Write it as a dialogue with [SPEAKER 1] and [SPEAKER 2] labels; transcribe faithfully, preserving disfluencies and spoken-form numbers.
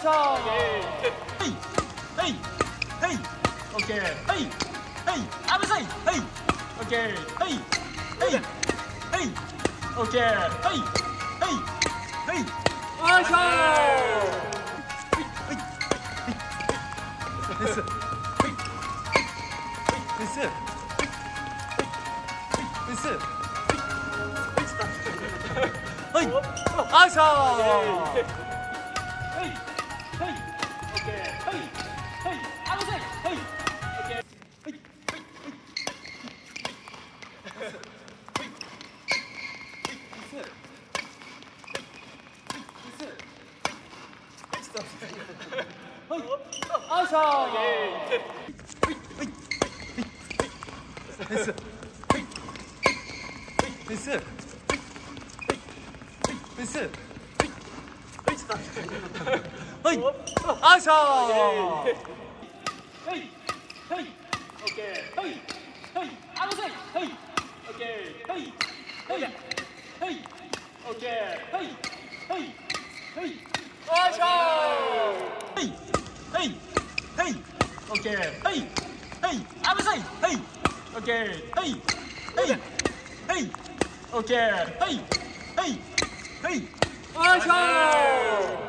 [SPEAKER 1] ょはいはいはい、オッケー、はいはいあぶさい、はいオッケー、はいはいはいオッケー、はいはいはいよいしょはいはいですはいですですはいよいしょはいはいオッケー、はいはいあぶさい、はいオッケー、はいはいはい、よいしょはいはいですはいですはいですはいちょっと待ってはいよいしょはいはいオッケーはいはいあぶさいはいオッケーはいはいはいオッケーはいはいはいよいしょはいはいはいオッケーはいはいあぶさいはいオッケーはいはいはいオッケーはいはいはいよいしょ